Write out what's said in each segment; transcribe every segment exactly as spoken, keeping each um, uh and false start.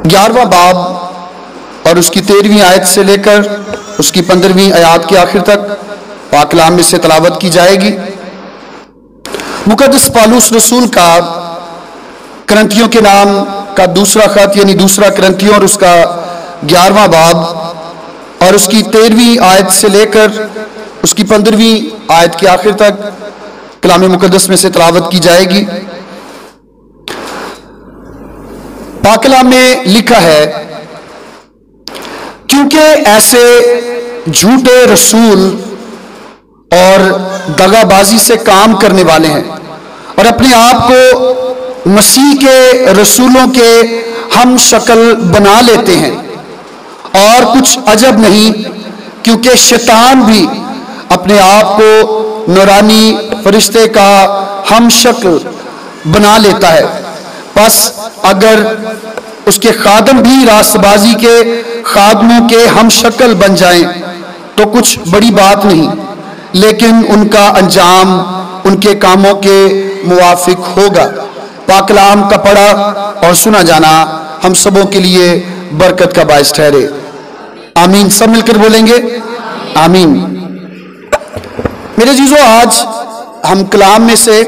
گیارہواں باب اور اس کی تیرہویں آیت سے لے کر اس کی پندرہویں آیات کے آخر تک پاک کلام میں سے تلاوت کی جائے گی۔ مقدس پالوس رسول کا کرنتھیوں کے نام کا دوسرا خط یعنی دوسرا کرنتھیوں اور اس کا گیارہواں باب اور اس کی تیرہویں آیت سے لے کر اس کی پندرہویں آیت کے آخر تک کلام مقدس میں سے تلاوت کی جائے گی۔ پاک کلام میں لکھا ہے، کیونکہ ایسے جھوٹے رسول اور دغا بازی سے کام کرنے والے ہیں اور اپنے آپ کو مسیح کے رسولوں کے ہم شکل بنا لیتے ہیں، اور کچھ عجب نہیں کیونکہ شیطان بھی اپنے آپ کو نورانی فرشتے کا ہم شکل بنا لیتا ہے۔ پس اگر اس کے خادم بھی راست بازی کے خادموں کے ہم شکل بن جائیں تو کچھ بڑی بات نہیں، لیکن ان کا انجام ان کے کاموں کے موافق ہوگا۔ پاک کلام کا پڑھا اور سنا جانا ہم سبوں کے لیے برکت کا باعث ٹھہرے، آمین۔ سب مل کر بولیں گے آمین۔ میرے عزیزو، آج ہم کلام میں سے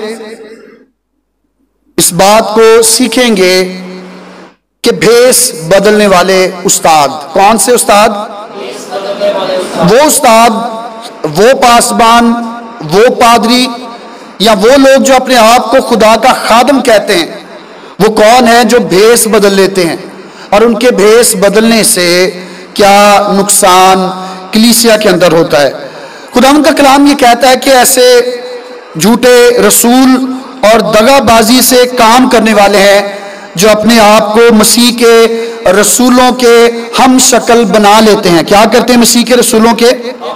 اس بات کو سیکھیں گے کہ بھیس بدلنے والے استاد کون سے استاد؟ وہ استاد، وہ پاسبان، وہ پادری یا وہ لوگ جو اپنے آپ کو خدا کا خادم کہتے ہیں، وہ کون ہے جو بھیس بدل لیتے ہیں، اور ان کے بھیس بدلنے سے کیا نقصان کلیسیا کے اندر ہوتا ہے۔ خداوند کا کلام یہ کہتا ہے کہ ایسے جھوٹے رسول اور دغا بازی سے کام کرنے والے ہیں جو اپنے آپ کو مسیح کے رسولوں کے ہم شکل بنا لیتے ہیں۔ کیا کرتے ہیں؟ مسیح کے رسولوں کے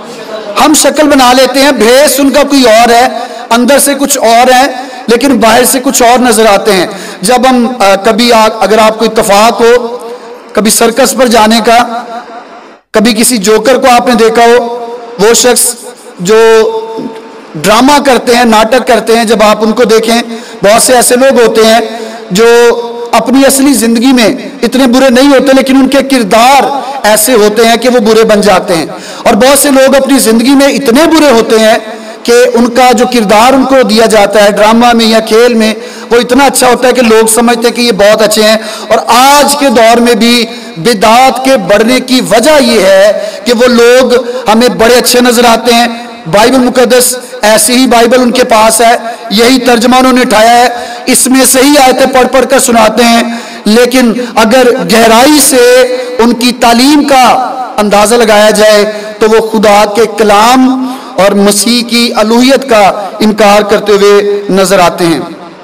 ہم شکل بنا لیتے ہیں۔ بھیس ان کا کوئی اور ہے، اندر سے کچھ اور ہے لیکن باہر سے کچھ اور نظر آتے ہیں۔ جب ہم کبھی اگر آپ کو اتفاق ہو کبھی سرکس پر جانے کا، کبھی کسی جوکر کو آپ نے دیکھا ہو، وہ شخص جو ڈرامہ کرتے ہیں، ناٹک کرتے ہیں، جب آپ ان کو دیکھیں، بہت سے ایسے لوگ ہوتے ہیں جو اپنی اصلی زندگی میں اتنے برے نہیں ہوتے لیکن ان کے کردار ایسے ہوتے ہیں کہ وہ برے بن جاتے ہیں، اور بہت سے لوگ اپنی زندگی میں اتنے برے ہوتے ہیں کہ ان کا جو کردار ان کو دیا جاتا ہے ڈرامہ میں یا کھیل میں وہ اتنا اچھا ہوتا ہے کہ لوگ سمجھتے ہیں کہ یہ بہت اچھے ہیں۔ اور آج کے دور میں بھی بدعات کے بڑھنے کی وجہ یہ ہے کہ وہ لوگ ہمیں بڑے اچھے نظر آتے ہیں۔ بائبل مقدس ایسی ہی بائبل ان کے پاس ہے، یہی ترجمہ انہوں نے اٹھایا ہے، اس میں صحیح آیتیں پڑھ پڑھ کر سناتے ہیں، لیکن اگر گہرائی سے ان کی تعلیم کا اندازہ لگایا جائے تو وہ خدا کے کلام اور مسیح کی الوہیت کا انکار کرتے ہوئے نظر آتے ہیں۔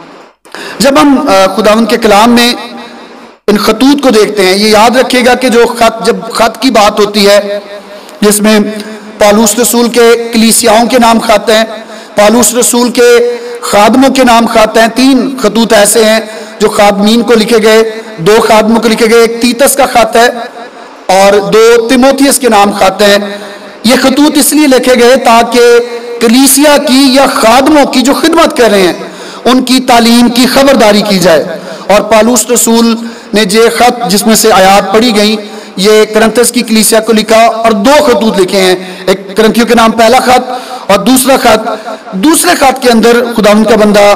جب ہم خداوند کے کلام میں ان خطوط کو دیکھتے ہیں، یہ یاد رکھیے گا کہ جو خط جب خط کی بات ہوتی ہے جس میں پالوس رسول کے کلیسیاؤں کے نام خط ہیں، پالوس رسول کے خادموں کے نام خط ہیں، تین خطوط ایسے ہیں جو خادمین کو لکھے گئے، دو خادموں کو لکھے گئے، ایک تیتس کا خط ہے اور دو تیموتھیوس کے نام خط ہیں۔ یہ خطوط اس لیے لکھے گئے تاکہ کلیسیا کی یا خادموں کی جو خدمت کر رہے ہیں ان کی تعلیم کی خبرداری کی جائے۔ اور پالوس رسول نے یہ خط جس میں سے آیات پڑھی گئیں یہ کرنتھس کی کلیسیا کو لکھا اور دو خطوط لکھے ہیں، ایک کرنتھیوں کے نام پہلا خط اور دوسرا خط۔ دوسرے خط کے اندر خداوند کا بندہ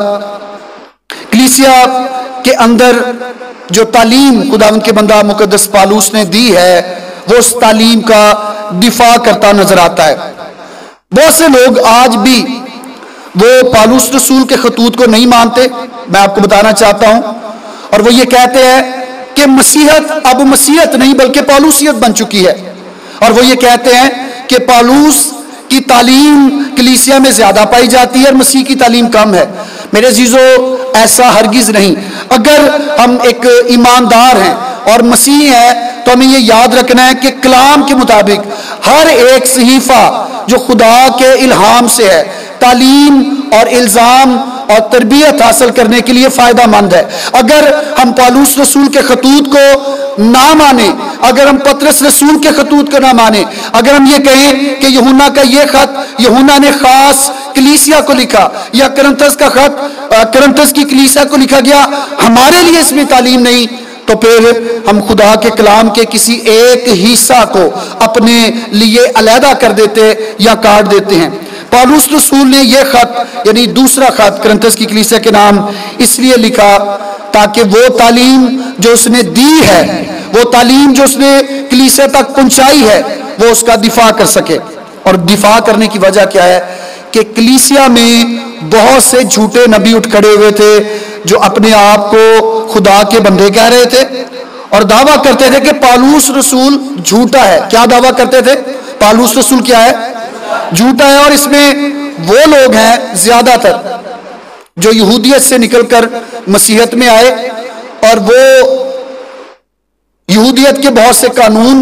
کلیسیا کے اندر جو تعلیم خداوند کے بندہ مقدس پالوس نے دی ہے وہ اس تعلیم کا دفاع کرتا نظر آتا ہے۔ بہت سے لوگ آج بھی وہ پالوس رسول کے خطوط کو نہیں مانتے، میں آپ کو بتانا چاہتا ہوں، اور وہ یہ کہتے ہیں کہ مسیحت اب مسیحت نہیں بلکہ پالوسیت بن چکی ہے، اور وہ یہ کہتے ہیں کہ پالوس کی تعلیم کلیسیا میں زیادہ پائی جاتی ہے اور مسیح کی تعلیم کم ہے۔ میرے عزیزو، ایسا ہرگز نہیں۔ اگر ہم ایک ایماندار ہیں اور مسیح ہیں تو ہمیں یہ یاد رکھنا ہے کہ کلام کے مطابق ہر ایک صحیفہ جو خدا کے الہام سے ہے تعلیم اور الزام اور تربیت حاصل کرنے کے لیے فائدہ مند ہے۔ اگر ہم پالوس رسول کے خطوط کو نہ مانیں، اگر ہم پطرس رسول کے خطوط کو نہ مانیں، اگر ہم یہ کہیں کہ یوحنا کا یہ خط یوحنا نے خاص کلیسیا کو لکھا یا کرنتھس کا خط کرنتھس کی کلیسیا کو لکھا گیا، ہمارے لیے اس میں تعلیم نہیں، تو پھر ہم خدا کے کلام کے کسی ایک حصہ کو اپنے لیے علیحدہ کر دیتے یا کاٹ دیتے ہیں۔ پالوس رسول نے یہ خط یعنی دوسرا خط کرنتھس کی کلیسیا کے نام اس لیے لکھا تاکہ وہ تعلیم جو اس نے دی ہے، وہ تعلیم جو اس نے کلیسیا تک پہنچائی ہے، وہ اس کا دفاع کر سکے۔ اور دفاع کرنے کی وجہ کیا ہے کہ کلیسیا میں بہت سے جھوٹے نبی اٹھ کھڑے ہوئے تھے جو اپنے آپ کو خدا کے بندے کہہ رہے تھے اور دعویٰ کرتے تھے کہ پالوس رسول جھوٹا ہے۔ کیا دعویٰ کرتے تھے؟ پالوس رسول کیا ہے؟ جھوٹا ہے۔ اور اس میں وہ لوگ ہیں زیادہ تر جو یہودیت سے نکل کر مسیحیت میں آئے اور وہ یہودیت کے بہت سے قانون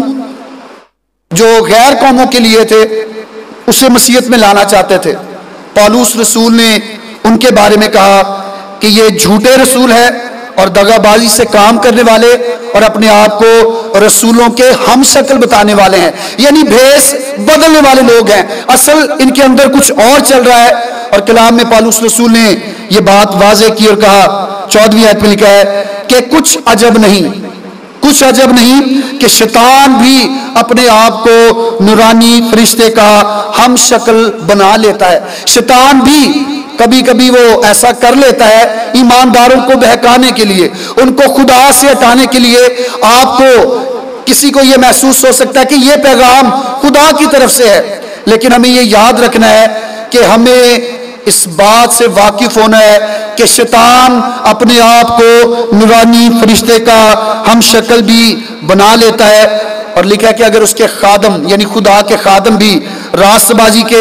جو غیر قوموں کے لیے تھے اسے مسیحیت میں لانا چاہتے تھے۔ پالوس رسول نے ان کے بارے میں کہا کہ یہ جھوٹے رسول ہے اور دغا بازی سے کام کرنے والے اور اپنے آپ کو رسولوں کے ہم شکل بتانے والے ہیں، یعنی بھیس بدلنے والے لوگ ہیں، اصل ان کے اندر کچھ اور چل رہا ہے۔ اور کلام میں پالوس رسول نے یہ بات واضح کی اور کہا، چودہویں آیت میں لکھا ہے کہ کچھ عجب نہیں کچھ عجب نہیں کہ شیطان بھی اپنے آپ کو نورانی فرشتے کا ہم شکل بنا لیتا ہے۔ شیطان بھی کبھی کبھی وہ ایسا کر لیتا ہے ایمانداروں کو بہکانے کے لیے، ان کو خدا سے ہٹانے کے لیے۔ آپ کو کسی کو یہ محسوس ہو سکتا ہے کہ یہ پیغام خدا کی طرف سے ہے، لیکن ہمیں یہ یاد رکھنا ہے کہ ہمیں اس بات سے واقف ہونا ہے کہ شیطان اپنے آپ کو نورانی فرشتے کا ہم شکل بھی بنا لیتا ہے۔ اور لکھا ہے کہ اگر اس کے خادم یعنی خدا کے خادم بھی راست بازی کے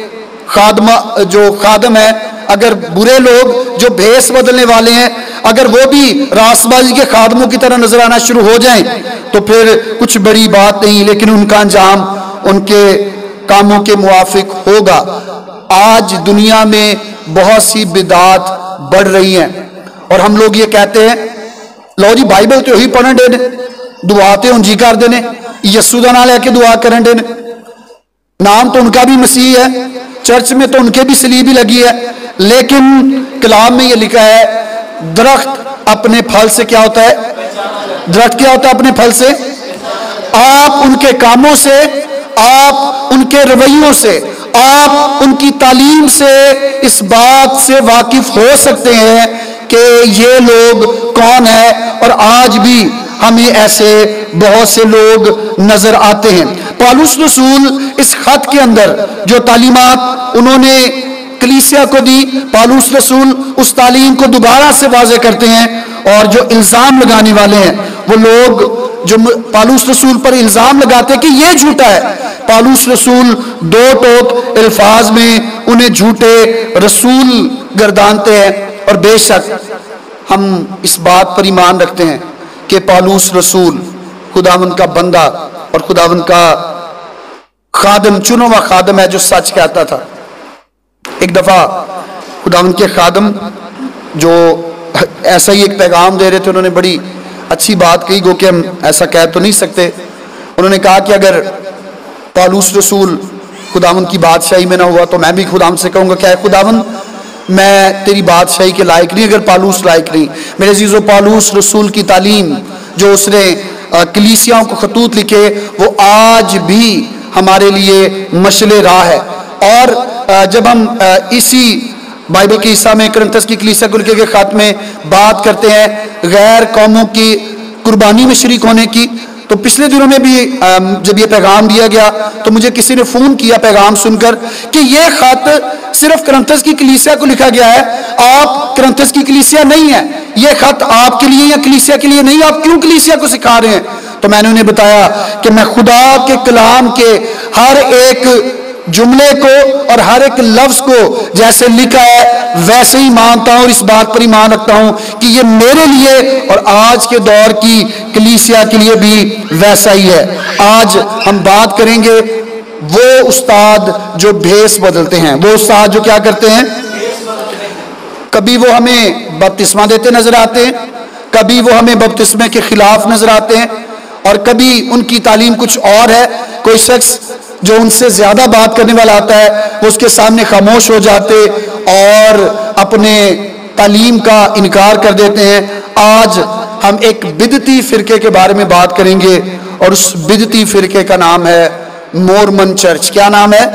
خادمہ جو خادم ہے، اگر برے لوگ جو بھیس بدلنے والے ہیں اگر وہ بھی راست بازی کے خادموں کی طرح نظر آنا شروع ہو جائیں تو پھر کچھ بڑی بات نہیں، لیکن ان کا انجام ان کے کاموں کے موافق ہوگا۔ آج دنیا میں بہت سی بدعات بڑھ رہی ہیں اور ہم لوگ یہ کہتے ہیں لو جی بائبل تو ہی پڑھن ڈے نے، دعا تے ہن جی کر دینے، یسو دا نام لے کے دعا کرن ڈے نے، نام تو ان کا بھی مسیح ہے، چرچ میں تو ان کے بھی صلیب ہی لگی ہے، لیکن کلام میں یہ لکھا ہے درخت اپنے پھل سے کیا ہوتا ہے؟ درخت کیا ہوتا ہے اپنے پھل سے؟ آپ ان کے کاموں سے، آپ ان کے رویوں سے، آپ ان کی تعلیم سے اس بات سے واقف ہو سکتے ہیں کہ یہ لوگ کون ہے۔ اور آج بھی ہمیں ایسے بہت سے لوگ نظر آتے ہیں۔ پالوس رسول اس خط کے اندر جو تعلیمات انہوں نے کلیسیا کو دی، پالوس رسول اس تعلیم کو دوبارہ سے واضح کرتے ہیں، اور جو الزام لگانے والے ہیں وہ لوگ جو پالوس رسول پر الزام لگاتے ہیں کہ یہ جھوٹا ہے، پالوس رسول دو ٹوک الفاظ میں انہیں جھوٹے رسول گردانتے ہیں۔ اور بے شک ہم اس بات پر ایمان رکھتے ہیں کہ پالوس رسول خداوند کا بندہ اور خداوند کا خادم، چنا ہوا خادم ہے جو سچ کہتا تھا۔ ایک دفعہ خداوند کے خادم جو ایسا ہی ایک پیغام دے رہے تھے، انہوں نے بڑی اچھی بات کہی، گو کہ ہم ایسا کہہ تو نہیں سکتے۔ انہوں نے کہا کہ اگر پالوس رسول خداوند کی بادشاہی میں نہ ہوا تو میں بھی خداوند سے کہوں گا کہ اے خداوند میں تیری بادشاہی کے لائق نہیں اگر پالوس لائق نہیں۔ میرے عزیزو، پالوس رسول کی تعلیم جو اس نے کلیسیاؤں کو خطوط لکھے وہ آج بھی ہمارے لیے مشعل راہ ہے۔ اور جب ہم اسی بائبل کے حصہ میں کرنتھس کی کلیسیا کو لکھے گئے خط میں بات کرتے ہیں غیر قوموں کی قربانی میں شریک ہونے کی، تو پچھلے دنوں میں بھی جب یہ پیغام دیا گیا تو مجھے کسی نے فون کیا پیغام سن کر کہ یہ خط صرف کرنتھس کی کلیسیا کو لکھا گیا ہے، آپ کرنتھس کی کلیسیا نہیں ہے، یہ خط آپ کے لیے یا کلیسیا کے لیے نہیں، آپ کیوں کلیسیا کو سکھا رہے ہیں؟ تو میں نے انہیں بتایا کہ میں خدا کے کلام کے ہر ایک جملے کو اور ہر ایک لفظ کو جیسے لکھا ہے ویسے ہی مانتا ہوں، اور اس بات پر ایمان رکھتا ہوں کہ یہ میرے لیے اور آج کے دور کی کلیسیا کے لیے بھی ویسا ہی ہے۔ آج ہم بات کریں گے وہ استاد جو بھیس بدلتے ہیں، وہ استاد جو کیا کرتے ہیں؟ کبھی وہ ہمیں بپتسمہ دیتے نظر آتے ہیں، کبھی وہ ہمیں بپتسمے کے خلاف نظر آتے ہیں، اور کبھی ان کی تعلیم کچھ اور ہے۔ کوئی شخص جو ان سے زیادہ بات کرنے والا آتا ہے وہ اس کے سامنے خاموش ہو جاتے اور اپنے تعلیم کا انکار کر دیتے ہیں۔ آج ہم ایک بدعتی فرقے کے بارے میں بات کریں گے، اور اس بدعتی فرقے کا نام ہے مورمن چرچ۔ کیا نام ہے؟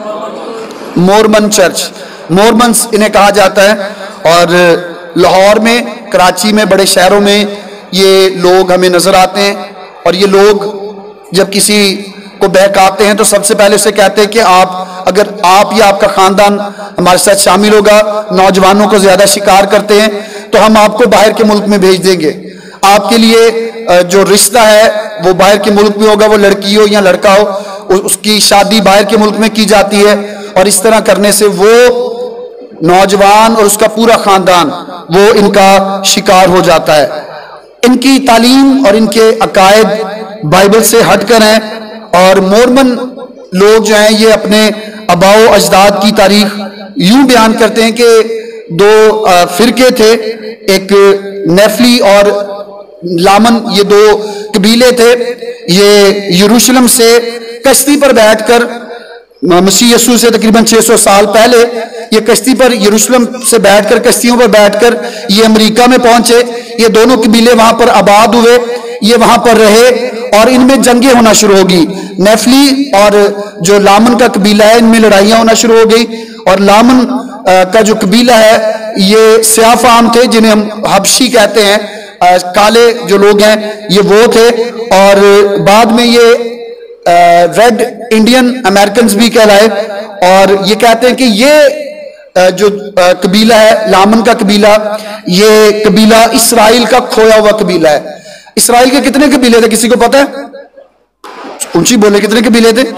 Mormon church. مورمنز انہیں کہا جاتا ہے، اور لاہور میں، کراچی میں، بڑے شہروں میں یہ لوگ ہمیں نظر آتے ہیں۔ اور یہ لوگ جب کسی کو بہکاتے ہیں تو سب سے پہلے اسے کہتے ہیں کہ آپ اگر آپ یا آپ کا خاندان ہمارے ساتھ شامل ہوگا، نوجوانوں کو زیادہ شکار کرتے ہیں تو ہم آپ کو باہر کے ملک میں بھیج دیں گے، آپ کے لیے جو رشتہ ہے وہ باہر کے ملک میں ہوگا، وہ لڑکی ہو یا لڑکا ہو، اس کی شادی باہر کے ملک میں کی جاتی ہے، اور اس طرح کرنے سے وہ نوجوان اور اس کا پورا خاندان وہ ان کا شکار ہو جاتا ہے۔ ان کی تعلیم اور ان کے عقائد بائبل سے ہٹ کر ہیں، اور مورمن لوگ جو ہیں یہ اپنے آباء و اجداد کی تاریخ یوں بیان کرتے ہیں کہ دو فرقے تھے، ایک نیفلی اور لامن، یہ دو قبیلے تھے۔ یہ یروشلم سے کشتی پر بیٹھ کر، مسیح یسوع سے تقریباً چھ سو سال پہلے یہ کشتی پر یروشلم سے بیٹھ کر، کشتیوں پر بیٹھ کر یہ امریکہ میں پہنچے۔ یہ دونوں قبیلے وہاں پر آباد ہوئے، یہ وہاں پر رہے، اور ان میں جنگیں ہونا شروع ہوگی۔ نیفلی اور جو لامن کا قبیلہ ہے ان میں لڑائیاں ہونا شروع ہو گئی، اور لامن کا جو قبیلہ ہے یہ سیاہ فام تھے، جنہیں ہم حبشی کہتے ہیں، کالے جو لوگ ہیں یہ وہ تھے، اور بعد میں یہ ریڈ انڈین امریکنز بھی کہلائے، اور یہ کہتے ہیں کہ یہ جو قبیلہ ہے لامن کا قبیلہ، یہ قبیلہ اسرائیل کا کھویا ہوا قبیلہ ہے۔ اسرائیل کے کتنے قبیلے تھے کسی کو پتہ ہے؟ اونچی بولے، کتنے قبیلے تھے؟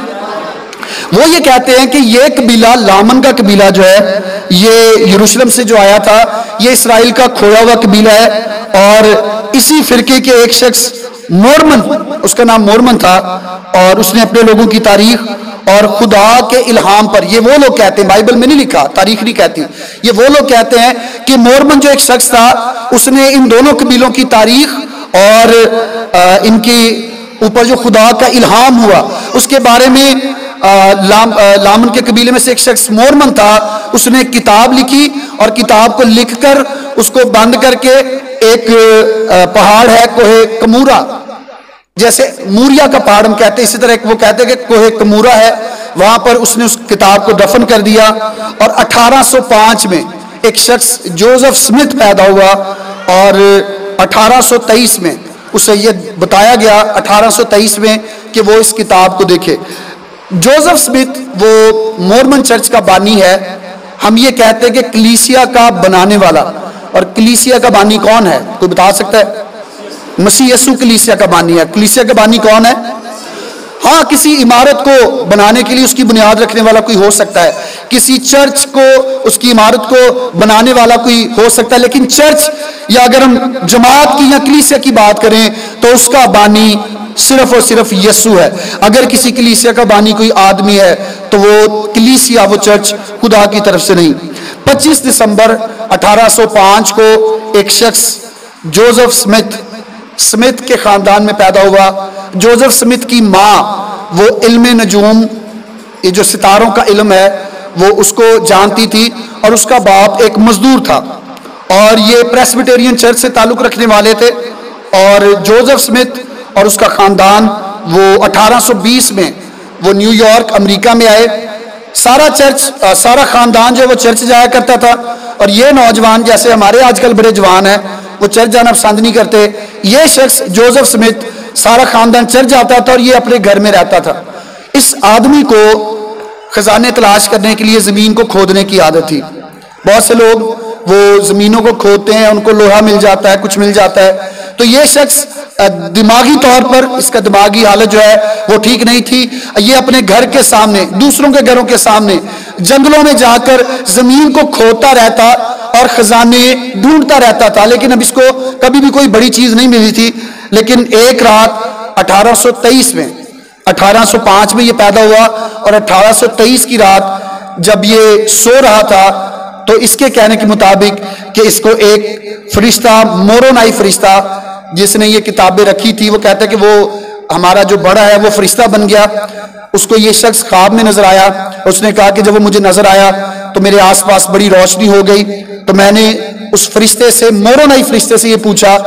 وہ یہ کہتے ہیں کہ یہ قبیلہ لامن کا قبیلہ جو ہے یہ یروشلم سے جو آیا تھا، یہ اسرائیل کا کھویا ہوا قبیلہ ہے، اور اسی فرقے کے ایک شخص مورمن، اس کا نام مورمن تھا، اور اس نے اپنے لوگوں کی تاریخ اور خدا کے الہام پر، یہ وہ لوگ کہتے ہیں، بائبل میں نہیں لکھا، تاریخ نہیں کہتی، یہ وہ لوگ کہتے ہیں کہ مورمن جو ایک شخص تھا اس نے ان دونوں قبیلوں کی تاریخ اور ان کی اوپر جو خدا کا الہام ہوا اس کے بارے میں، لام لامن کے قبیلے میں سے ایک شخص مورمن تھا، اس نے ایک کتاب لکھی، اور کتاب کو لکھ کر اس کو بند کر کے ایک پہاڑ ہے کوہ کمورا، جیسے موریا کا پہاڑ ہم کہتے ہیں، اسی طرح وہ کہتے ہیں کہ کوہ کمورا ہے، وہاں پر اس نے اس کتاب کو دفن کر دیا۔ اور اٹھارہ سو پانچ میں ایک شخص جوزف سمتھ پیدا ہوا، اور اٹھارہ سو تیئیس میں اسے یہ بتایا گیا اٹھارہ سو تیئیس میں کہ وہ اس کتاب کو دیکھے۔ جوزف سمتھ وہ مورمن چرچ کا بانی ہے۔ ہم یہ کہتے ہیں کہ کلیسیا کا بنانے والا، اور کلیسیا کا بانی کون ہے؟ کوئی بتا سکتا ہے؟ مسیح یسوع کلیسیا کا بانی ہے۔ کلیسیا کا بانی کون ہے؟ ہاں، کسی عمارت کو بنانے کے لیے اس کی بنیاد رکھنے والا کوئی ہو سکتا ہے، کسی چرچ کو، اس کی عمارت کو بنانے والا کوئی ہو سکتا ہے، لیکن چرچ یا اگر ہم جماعت کی یا کلیسیا کی بات کریں تو اس کا بانی صرف اور صرف یسوع ہے۔ اگر کسی کلیسیا کا بانی کوئی آدمی ہے تو وہ کلیسیا، وہ چرچ خدا کی طرف سے نہیں۔ پچیس دسمبر اٹھارہ سو پانچ کو ایک شخص جوزف سمتھ سمتھ کے خاندان میں پیدا ہوا۔ جوزف سمتھ کی ماں وہ علم نجوم، یہ جو ستاروں کا علم ہے، وہ اس کو جانتی تھی، اور اس کا باپ ایک مزدور تھا، اور یہ پریسبیٹیرین چرچ سے تعلق رکھنے والے تھے۔ اور جوزف سمتھ اور اس کا خاندان وہ اٹھارہ سو بیس میں وہ نیو یارک امریکہ میں آئے۔ سارا چرچ، سارا خاندان جو وہ چرچ جایا کرتا تھا، اور یہ نوجوان جیسے ہمارے آج کل بڑے جوان ہیں وہ چرچ جانا پسند نہیں کرتے، یہ شخص جوزف سمتھ سارا خاندان چرچ جاتا تھا اور یہ اپنے گھر میں رہتا تھا۔ اس آدمی کو خزانے تلاش کرنے کے لیے زمین کو کھودنے کی عادت تھی۔ بہت سے لوگ وہ زمینوں کو کھودتے ہیں، ان کو لوہا مل جاتا ہے، کچھ مل جاتا ہے، تو یہ شخص دماغی طور پر اس کا دماغی حالت جو ہے وہ ٹھیک نہیں تھی۔ یہ اپنے گھر کے سامنے، دوسروں کے گھروں کے سامنے جنگلوں میں جا کر زمین کو کھودتا رہتا اور خزانے ڈھونڈتا رہتا تھا، لیکن اب اس کو کبھی بھی کوئی بڑی چیز نہیں ملی تھی۔ لیکن ایک رات اٹھارہ سو تیئیس میں، اٹھارہ سو پانچ میں یہ پیدا ہوا، اور اٹھارہ سو تیئیس کی رات جب یہ سو رہا تھا تو اس کے کہنے کے مطابق کہ اس کو ایک فرشتہ، مورونائی فرشتہ جس نے یہ کتابیں رکھی تھی، وہ کہتا ہے کہ وہ ہمارا جو بڑا ہے وہ فرشتہ بن گیا۔ اس کو یہ شخص خواب میں نظر آیا، اس نے کہا کہ جب وہ مجھے نظر آیا تو میرے آس پاس بڑی روشنی ہو گئی، تو میں نے اس فرشتے سے، مورونائی فرشتے سے یہ پوچھا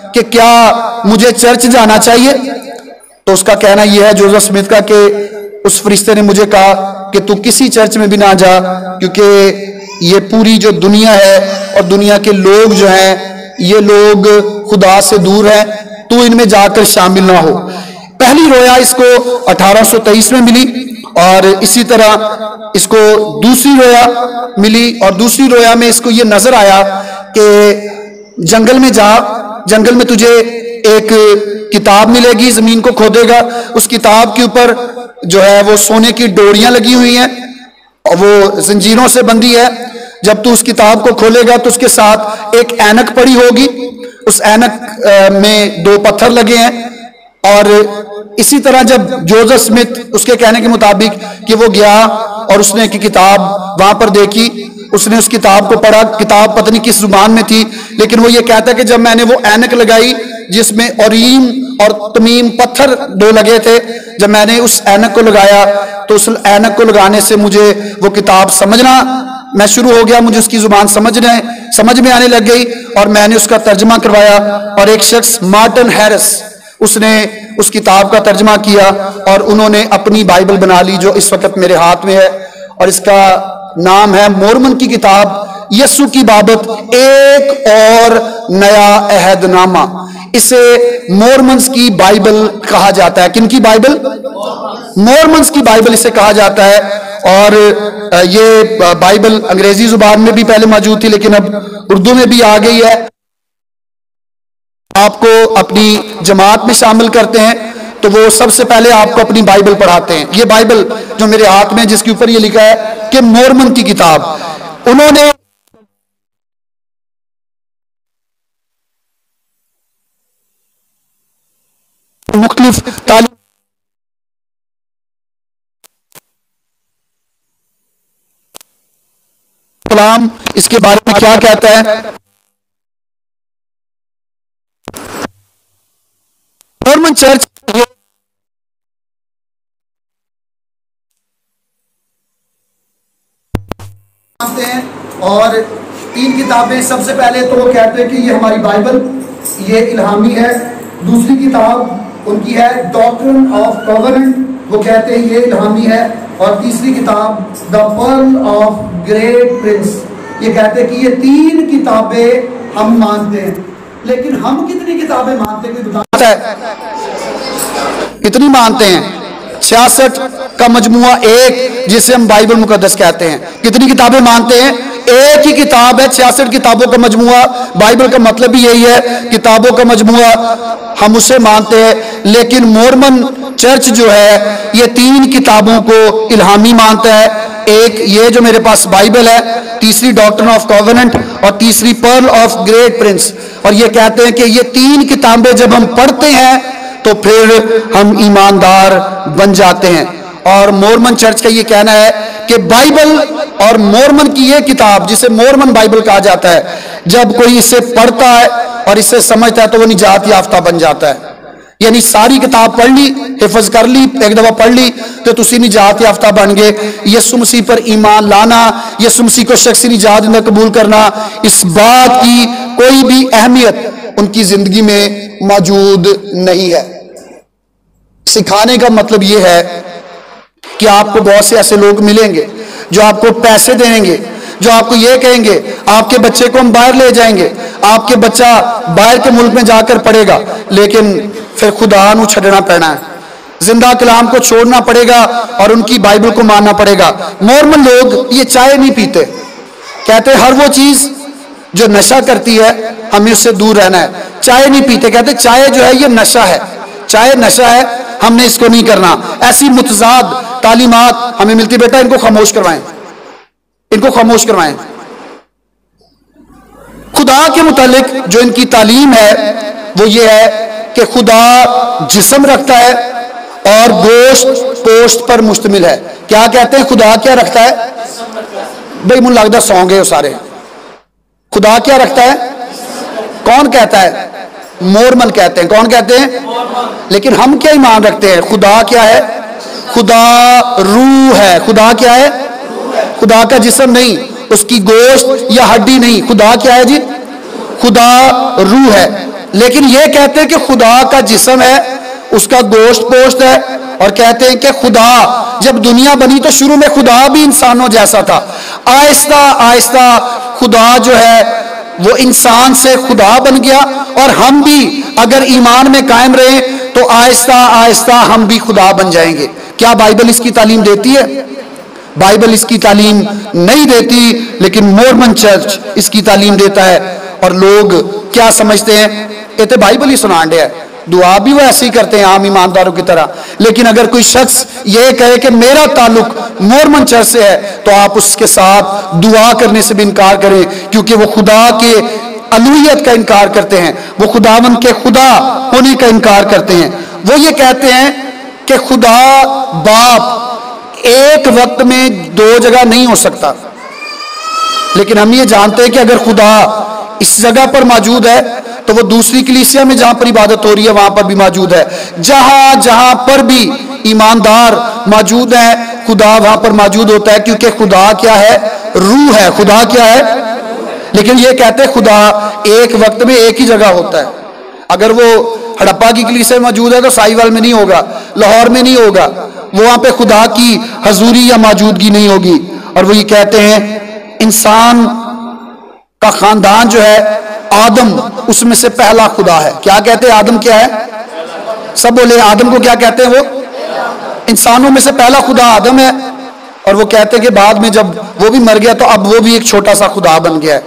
کہ کیا مجھے چرچ جانا چاہیے؟ تو اس کا کہنا یہ ہے جوزف اسمتھ کا کہ اس فرشتے نے مجھے کہا کہ تو کسی چرچ میں بھی نہ جا، کیونکہ یہ پوری جو دنیا ہے اور دنیا کے لوگ جو ہیں یہ لوگ خدا سے دور ہیں، تو ان میں جا کر شامل نہ ہو۔ پہلی رویا اس کو اٹھارہ سو تیئیس میں ملی، اور اسی طرح اس کو دوسری رویا ملی، اور دوسری رویا میں اس کو یہ نظر آیا کہ جنگل میں جا، جنگل میں تجھے ایک کتاب ملے گی، زمین کو کھودے گا، اس کتاب کے اوپر جو ہے وہ سونے کی ڈوریاں لگی ہوئی ہیں اور وہ زنجیروں سے بندھی ہے۔ جب تو اس کتاب کو کھولے گا تو اس کے ساتھ ایک اینک پڑی ہوگی، اس اینک میں دو پتھر لگے ہیں۔ اور اسی طرح جب جوزف اسمتھ اس کے کہنے کے مطابق کہ وہ گیا اور اس نے ایک کتاب وہاں پر دیکھی، اس نے اس کتاب کو پڑھا، کتاب پتہ نہیں کس زبان میں تھی، لیکن وہ یہ کہتا ہے کہ جب میں نے وہ اینک لگائی جس میں اوریم اور تمیم پتھر دو لگے تھے، جب میں نے اس اینک کو لگایا تو اس اینک کو لگانے سے مجھے وہ کتاب سمجھنا میں شروع ہو گیا، مجھے اس کی زبان سمجھنے سمجھ میں آنے لگ گئی، اور میں نے اس کا ترجمہ کروایا، اور ایک شخص مارٹن ہیرس اس نے اس کتاب کا ترجمہ کیا اور انہوں نے اپنی بائبل بنا لی جو اس وقت میرے ہاتھ میں ہے، اور اس کا نام ہے مورمن کی کتاب، یسوع کی بابت ایک اور نیا عہد نامہ۔ اسے مورمنز کی بائبل کہا جاتا ہے۔ کن کی بائبل؟ مورمنز کی بائبل اسے کہا جاتا ہے، اور یہ بائبل انگریزی زبان میں بھی پہلے موجود تھی لیکن اب اردو میں بھی آ گئی ہے۔ آپ کو اپنی جماعت میں شامل کرتے ہیں تو وہ سب سے پہلے آپ کو اپنی بائبل پڑھاتے ہیں۔ یہ بائبل جو میرے ہاتھ میں جس کے اوپر یہ لکھا ہے کہ مورمن کی کتاب، انہوں نے مختلف تعلیم کلام اس کے بارے میں کیا کہتا ہے؟ مورمن چرچ ہیں، اور تین کتابیں، سب سے پہلے تو وہ کہتے ہیں کہ یہ ہماری بائبل یہ الہامی ہے، دوسری کتاب ان کی ہے ڈاکٹرن آف کووننٹ، وہ کہتے ہیں یہ الہامی ہے، اور تیسری کتاب the pearl of great prince, یہ کہتے ہیں کہ یہ تین کتابیں ہم مانتے ہیں۔ لیکن ہم کتنی کتابیں مانتے ہیں؟ کوئی بتاتا ہے کتنی مانتے ہیں؟ چھیاسٹھ کا مجموعہ ایک، جسے ہم بائبل مقدس کہتے ہیں۔ کتنی کتابیں مانتے ہیں؟ ایک ہی کتاب ہے، چھیاسٹھ کتابوں کا مجموعہ، بائبل کا مطلب بھی یہی ہے، کتابوں کا مجموعہ، ہم اسے مانتے ہیں۔ لیکن مورمن چرچ جو ہے یہ تین کتابوں کو الہامی مانتا ہے، ایک یہ جو میرے پاس بائبل ہے، تیسری ڈاکٹرن آف کووننٹ، اور تیسری پرل آف گریٹ پرنس، اور یہ کہتے ہیں کہ یہ تین کتابیں جب ہم پڑھتے ہیں تو پھر ہم ایماندار بن جاتے ہیں۔ اور مورمن چرچ کا یہ کہنا ہے کہ بائبل اور مورمن کی یہ کتاب جسے مورمن بائبل کہا جاتا ہے، جب کوئی اسے پڑھتا ہے اور اسے سمجھتا ہے تو وہ نجات یافتہ بن جاتا ہے۔ یعنی ساری کتاب پڑھ لی، حفظ کر لی، ایک دفعہ پڑھ لی تو تسی نجات یافتہ بن گئے۔ یسوع مسیح پر ایمان لانا، یسوع مسیح کو شخصی نجات میں قبول کرنا، اس بات کی کوئی بھی اہمیت ان کی زندگی میں موجود نہیں ہے۔ سکھانے کا مطلب یہ ہے کہ آپ کو بہت سے ایسے لوگ ملیں گے جو آپ کو پیسے دیں گے، جو آپ کو یہ کہیں گے آپ کے بچے کو ہم باہر لے جائیں گے، آپ کے بچہ باہر کے ملک میں جا کر پڑھے گا، لیکن پھر خدا نو چھڑنا پڑنا ہے، زندہ کلام کو چھوڑنا پڑے گا اور ان کی بائبل کو ماننا پڑے گا۔ مورمن لوگ یہ چائے نہیں پیتے، کہتے ہر وہ چیز جو نشہ کرتی ہے ہمیں اس سے دور رہنا ہے۔ چائے نہیں پیتے، کہتے چائے جو ہے یہ نشہ ہے، چائے نشہ ہے، ہم نے اس کو نہیں کرنا۔ ایسی متضاد تعلیمات ہمیں ملتی، بیٹا ان کو خاموش کروائیں، ان کو خاموش کروائیں۔ خدا کے متعلق جو ان کی تعلیم ہے وہ یہ ہے کہ خدا جسم رکھتا ہے اور گوشت پوشت پر مشتمل ہے۔ کیا کہتے ہیں؟ خدا کیا رکھتا ہے؟ بھائی من لگتا سو گئے ہو سارے۔ خدا کیا رکھتا ہے؟ کون کہتا ہے؟ مورمن کہتے ہیں۔ کون کہتے ہیں؟ لیکن ہم کیا ایمان رکھتے ہیں؟ خدا کیا ہے؟ خدا روح ہے۔ خدا کیا ہے؟ خدا کا جسم نہیں، اس کی گوشت یا ہڈی نہیں، خدا کیا ہے جی؟ خدا روح ہے۔ لیکن یہ کہتے ہیں کہ خدا کا جسم ہے، اس کا گوشت پوشت ہے، اور کہتے ہیں کہ خدا جب دنیا بنی تو شروع میں خدا بھی انسانوں جیسا تھا، آہستہ آہستہ خدا جو ہے وہ انسان سے خدا بن گیا، اور ہم بھی اگر ایمان میں قائم رہیں تو آہستہ آہستہ ہم بھی خدا بن جائیں گے۔ کیا بائبل اس کی تعلیم دیتی ہے؟ بائبل اس کی تعلیم نہیں دیتی، لیکن مورمن چرچ اس کی تعلیم دیتا ہے، اور لوگ کیا سمجھتے ہیں؟ یہ تو بائبل ہی سنان دیا ہے، دعا بھی وہ ایسے ہی کرتے ہیں عام ایمانداروں کی طرح۔ لیکن اگر کوئی شخص یہ کہے کہ میرا تعلق مورمن چرچ سے ہے، تو آپ اس کے ساتھ دعا کرنے سے بھی انکار کریں، کیونکہ وہ خدا کے الوہیت کا انکار کرتے ہیں، وہ خداوند کے خدا ہونے کا انکار کرتے ہیں۔ وہ یہ کہتے ہیں کہ خدا باپ ایک وقت میں دو جگہ نہیں ہو سکتا، لیکن ہم یہ جانتے ہیں کہ اگر خدا اس جگہ پر موجود ہے تو وہ دوسری کلیسیا میں جہاں پر عبادت ہو رہی ہے وہاں پر بھی موجود ہے، جہاں جہاں پر بھی ایماندار موجود ہیں خدا وہاں پر موجود ہوتا ہے، کیونکہ خدا کیا ہے؟ روح ہے۔ خدا کیا ہے؟ لیکن یہ کہتے ہیں خدا ایک وقت میں ایک ہی جگہ ہوتا ہے۔ اگر وہ ہڑپا کی کلیسیا میں موجود ہے تو سائی وال میں نہیں ہوگا، لاہور میں نہیں ہوگا، وہاں پہ خدا کی حضوری یا موجودگی نہیں ہوگی۔ اور وہ یہ کہتے ہیں انسان کا خاندان جو ہے آدم اس میں سے پہلا خدا ہے۔ کیا کہتے ہیں؟ آدم کیا ہے؟ سب بولے آدم کو کیا کہتے ہیں؟ وہ انسانوں میں سے پہلا خدا آدم ہے، اور وہ کہتے ہیں کہ بعد میں جب وہ بھی مر گیا تو اب وہ بھی ایک چھوٹا سا خدا بن گیا ہے۔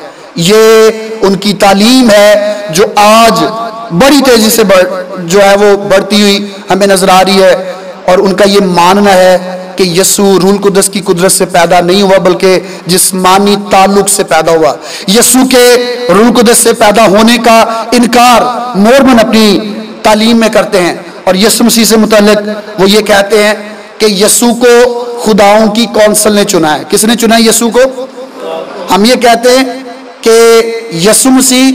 یہ ان کی تعلیم ہے جو آج بڑی تیزی سے بڑھ جو ہے وہ بڑھتی ہوئی ہمیں نظر آ رہی ہے، اور ان کا یہ ماننا ہے کہ یسوع روح القدس کی قدرت سے پیدا نہیں ہوا بلکہ جسمانی تعلق سے پیدا ہوا۔ یسوع کے روح القدس سے پیدا ہونے کا انکار مورمن اپنی تعلیم میں کرتے ہیں، اور یسوع مسیح سے متعلق وہ یہ کہتے ہیں کہ یسوع کو خداؤں کی کونسل نے چنا ہے۔ کس نے چنا ہے یسوع کو؟ ہم یہ کہتے ہیں کہ یسوع مسیح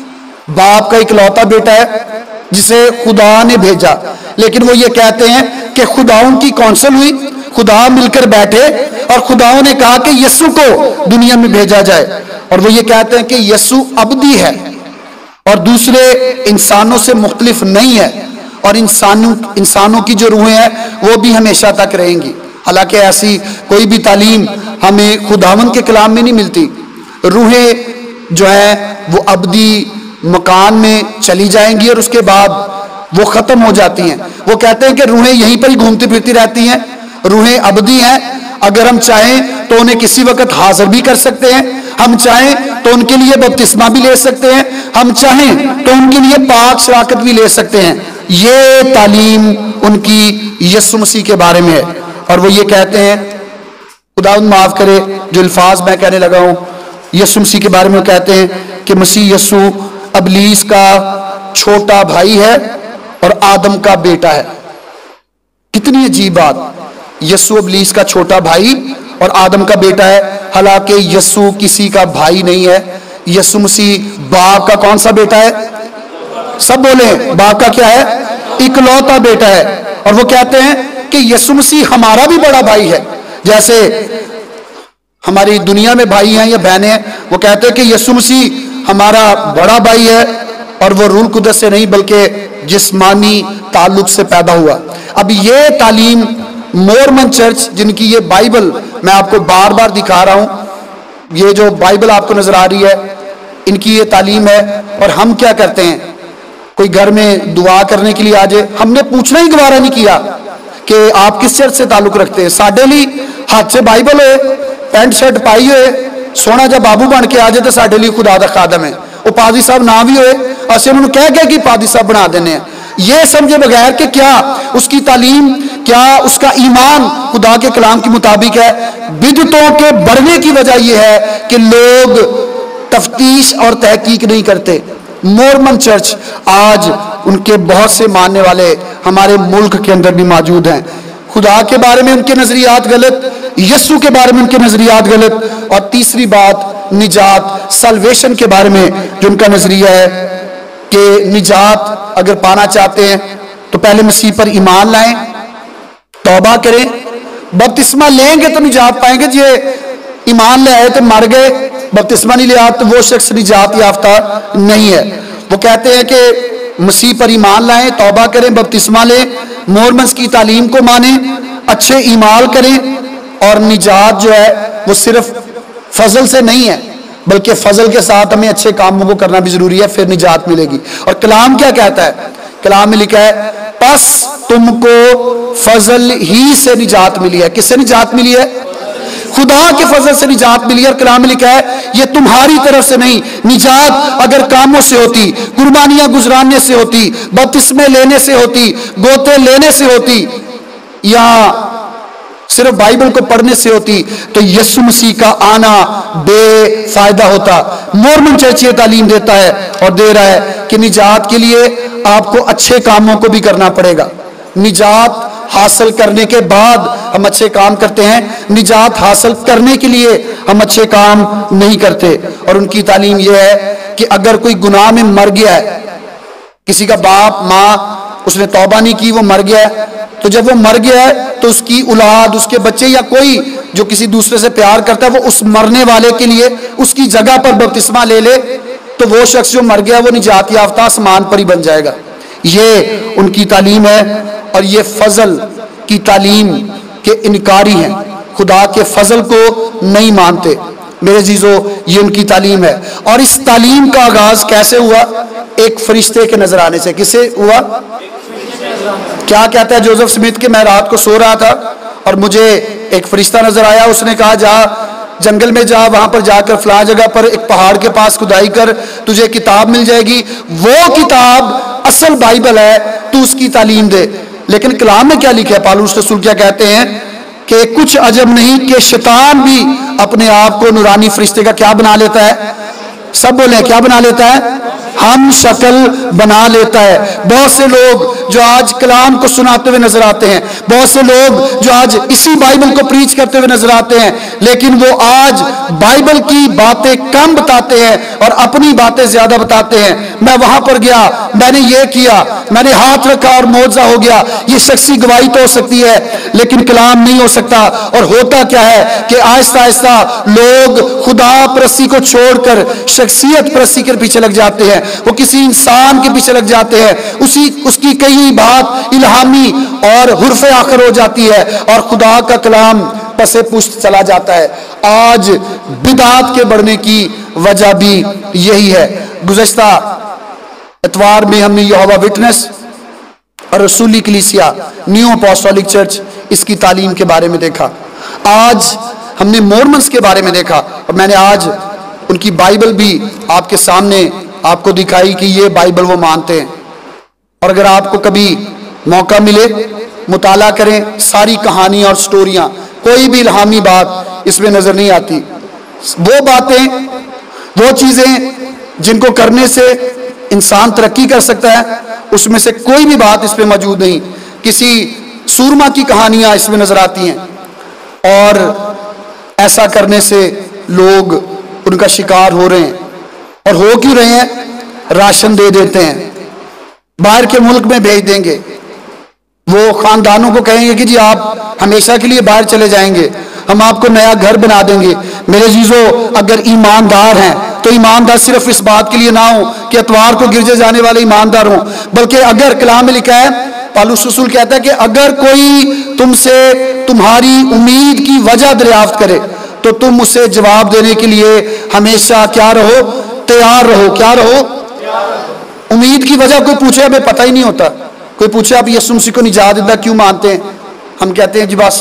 باپ کا اکلوتا بیٹا ہے جسے خدا نے بھیجا، لیکن وہ یہ کہتے ہیں کہ خداؤں کی کونسل ہوئی، خدا مل کر بیٹھے اور خداؤں نے کہا کہ یسوع کو دنیا میں بھیجا جائے، اور وہ یہ کہتے ہیں کہ یسوع ابدی ہے اور دوسرے انسانوں سے مختلف نہیں ہے، اور انسانوں انسانوں کی جو روحیں ہیں وہ بھی ہمیشہ تک رہیں گی۔ حالانکہ ایسی کوئی بھی تعلیم ہمیں خداوند کے کلام میں نہیں ملتی۔ روحیں جو ہیں وہ ابدی مکان میں چلی جائیں گی اور اس کے بعد وہ ختم ہو جاتی ہیں۔ وہ کہتے ہیں کہ روحیں یہیں پر ہی گھومتی پھرتی رہتی ہیں، روحیں ابدی ہیں، اگر ہم چاہیں تو انہیں کسی وقت حاضر بھی کر سکتے ہیں، ہم چاہیں تو ان کے لیے بپتسمہ بھی لے سکتے ہیں، ہم چاہیں تو ان کے لیے پاک شراکت بھی لے سکتے ہیں۔ یہ تعلیم ان کی یسوع مسیح کے بارے میں ہے، اور وہ یہ کہتے ہیں، خداوند معاف کرے جو الفاظ میں کہنے لگا ہوں، یسوع مسیح کے بارے میں وہ کہتے ہیں کہ مسیح یسوع ابلیس کا چھوٹا بھائی ہے اور آدم کا بیٹا ہے۔ کتنی عجیب بات، یسوع ابلیس کا چھوٹا بھائی اور آدم کا بیٹا ہے، حالانکہ یسوع کسی کا بھائی نہیں ہے۔ یسوع مسیح باپ کا کون سا بیٹا ہے؟ سب بولے باپ کا کیا ہے؟ اکلوتا بیٹا ہے۔ اور وہ کہتے ہیں کہ یسوع مسیح ہمارا بھی بڑا بھائی ہے، جیسے ہماری دنیا میں بھائی ہیں یا بہنیں ہیں، وہ کہتے ہیں کہ یسوع مسیح ہمارا بڑا بھائی ہے اور وہ روح القدس سے نہیں بلکہ جسمانی تعلق سے پیدا ہوا۔ اب یہ تعلیم مورمن چرچ جن کی یہ بائبل میں آپ کو بار بار دکھا رہا ہوں، یہ جو بائبل آپ کو نظر آ رہی ہے ان کی یہ تعلیم ہے، اور ہم کیا کرتے ہیں؟ کوئی گھر میں دعا کرنے کے لیے آ جائے، ہم نے پوچھنا ہی گوارا نہیں کیا کہ آپ کس چرچ سے تعلق رکھتے ہیں۔ ساڈے لی ہاتھ سے بائبل ہوئے، پینٹ شرٹ پائی ہوئے، سونا جب بابو بن کے آ جائے تو ساڈے لی خدا دا خادم ہے۔ وہ پادری صاحب نہ بھی ہوئے اسے انہوں نے کہہ کہہ کہ پادری صاحب بنا دینے ہیں، یہ سمجھے بغیر کہ کیا اس کی تعلیم، کیا اس کا ایمان خدا کے کلام کے مطابق ہے۔ بدعتوں کے بڑھنے کی وجہ یہ ہے کہ لوگ تفتیش اور تحقیق نہیں کرتے۔ مورمن چرچ آج ان کے بہت سے ماننے والے ہمارے ملک کے اندر بھی موجود ہیں۔ خدا کے بارے میں ان کے نظریات غلط، یسوع کے بارے میں ان کے نظریات غلط، اور تیسری بات نجات سلویشن کے بارے میں جو ان کا نظریہ ہے کہ نجات اگر پانا چاہتے ہیں تو پہلے مسیح پر ایمان لائیں، توبہ کریں، بپتسمہ لیں گے تو نجات پائیں گے۔ یہ ایمان لے آئے تو مر گئے، بپتسمہ نہیں لیا تو وہ شخص نجات یافتہ نہیں ہے۔ وہ کہتے ہیں کہ مسیح پر ایمان لائیں، توبہ کریں، بپتسمہ لیں، مورمنز کی تعلیم کو مانیں، اچھے اعمال کریں، اور نجات جو ہے وہ صرف فضل سے نہیں ہے بلکہ فضل کے ساتھ ہمیں اچھے کاموں کو کرنا بھی ضروری ہے، پھر نجات ملے گی۔ اور کلام کیا کہتا ہے؟ کلام میں لکھا ہے پس تم کو فضل ہی سے نجات ملی ہے۔ کس سے نجات ملی ہے؟ خدا کے فضل سے نجات ملی ہے۔ اور کلام میں لکھا ہے یہ تمہاری طرف سے نہیں، نجات اگر کاموں سے ہوتی، قربانیاں گزراننے سے ہوتی، بپتسمے لینے سے ہوتی، گوتے لینے سے ہوتی، یا صرف بائبل کو پڑھنے سے ہوتی، تو یسوع مسیح کا آنا بے فائدہ ہوتا۔ مورمن چرچ یہ تعلیم دیتا ہے اور دے رہا ہے کہ نجات کے لیے آپ کو اچھے کاموں کو بھی کرنا پڑے گا۔ نجات حاصل کرنے کے بعد ہم اچھے کام کرتے ہیں، نجات حاصل کرنے کے لیے ہم اچھے کام نہیں کرتے۔ اور ان کی تعلیم یہ ہے کہ اگر کوئی گناہ میں مر گیا ہے، کسی کا باپ ماں اس نے توبہ نہیں کی، وہ مر گیا ہے، تو جب وہ مر گیا ہے تو اس کی اولاد، اس کے بچے یا کوئی جو کسی دوسرے سے پیار کرتا ہے، وہ اس مرنے والے کے لیے اس کی جگہ پر بپتسمہ لے لے، تو وہ شخص جو مر گیا وہ نجات یافتہ آسمان پر ہی بن جائے گا۔ یہ ان کی تعلیم ہے، اور یہ فضل کی تعلیم کے انکاری ہیں، خدا کے فضل کو نہیں مانتے۔ میرے عزیزو، یہ ان کی تعلیم ہے۔ اور اس تعلیم کا آغاز کیسے ہوا؟ ایک فرشتے کے نظر آنے سے۔ کس سے ہوا؟ کیا کہتا ہے جوزف سمتھ کہ میں رات کو سو رہا تھا اور مجھے ایک فرشتہ نظر آیا، اس نے کہا جا جنگل میں جا، وہاں پر جا کر فلاں جگہ پر ایک پہاڑ کے پاس کھدائی کر، تجھے کتاب مل جائے گی، وہ کتاب اصل بائبل ہے، تو اس کی تعلیم دے۔ لیکن کلام میں کیا لکھا ہے؟ پالوس رسول کیا کہتے ہیں کہ کچھ عجب نہیں کہ شیطان بھی اپنے آپ کو نورانی فرشتے کا کیا بنا لیتا ہے؟ سب بولیں کیا بنا لیتا ہے؟ ہم شکل بنا لیتا ہے۔ بہت سے لوگ جو آج کلام کو سناتے ہوئے نظر آتے ہیں، بہت سے لوگ جو آج اسی بائبل کو پریچ کرتے ہوئے نظر آتے ہیں، لیکن وہ آج بائبل کی باتیں کم بتاتے ہیں اور اپنی باتیں زیادہ بتاتے ہیں۔ میں وہاں پر گیا، میں نے یہ کیا، میں نے ہاتھ رکھا اور معجزہ ہو گیا۔ یہ شخصی گواہی تو ہو سکتی ہے لیکن کلام نہیں ہو سکتا۔ اور ہوتا کیا ہے کہ آہستہ آہستہ لوگ خدا پرستی کو چھوڑ کر شخصیت پرستی کے پیچھے لگ جاتے ہیں، وہ کسی انسان کے پیچھے لگ جاتے ہیں، اسی اس کی کئی بات الہامی اور حرف آخر ہو جاتی ہے اور خدا کا کلام پس پشت چلا جاتا ہے۔ آج بدعات کے بڑھنے کی وجہ بھی یہی ہے۔ گزشتہ اتوار میں ہم نے یہوہ وٹنس اور رسولی کلیسیا نیو اپوسٹولک چرچ اس کی تعلیم کے بارے میں دیکھا۔ آج ہم نے مورمنز کے بارے میں دیکھا، اور میں نے آج ان کی بائبل بھی آپ کے سامنے آپ کو دکھائی کہ یہ بائبل وہ مانتے ہیں۔ اور اگر آپ کو کبھی موقع ملے مطالعہ کریں ساری کہانیاں اور سٹوریاں، کوئی بھی الہامی بات اس میں نظر نہیں آتی۔ وہ باتیں، وہ چیزیں جن کو کرنے سے انسان ترقی کر سکتا ہے، اس میں سے کوئی بھی بات اس پہ موجود نہیں۔ کسی سورما کی کہانیاں اس میں نظر آتی ہیں، اور ایسا کرنے سے لوگ ان کا شکار ہو رہے ہیں۔ اور ہو کیوں رہے ہیں؟ راشن دے دیتے ہیں، باہر کے ملک میں بھیج دیں گے، وہ خاندانوں کو کہیں گے کہ جی آپ ہمیشہ کے لیے باہر چلے جائیں گے، ہم آپ کو نیا گھر بنا دیں گے۔ میرے عزیزو، اگر ایماندار ہیں تو ایماندار صرف اس بات کے لیے نہ ہو کہ اتوار کو گرجے جانے والے ایماندار ہوں، بلکہ اگر کلام میں لکھا ہے، پالوس رسول کہتا ہے کہ اگر کوئی تم سے تمہاری امید کی وجہ دریافت کرے تو تم اسے جواب دینے کے لیے ہمیشہ کیا رہو؟ تیار رہو۔ کیا رہو؟ امید کی وجہ کوئی پوچھے، ہمیں پتہ ہی نہیں ہوتا۔ کوئی پوچھے آپ یسوع مسیح کو نجات دہندہ کیوں مانتے ہیں؟ ہم کہتے ہیں جی بس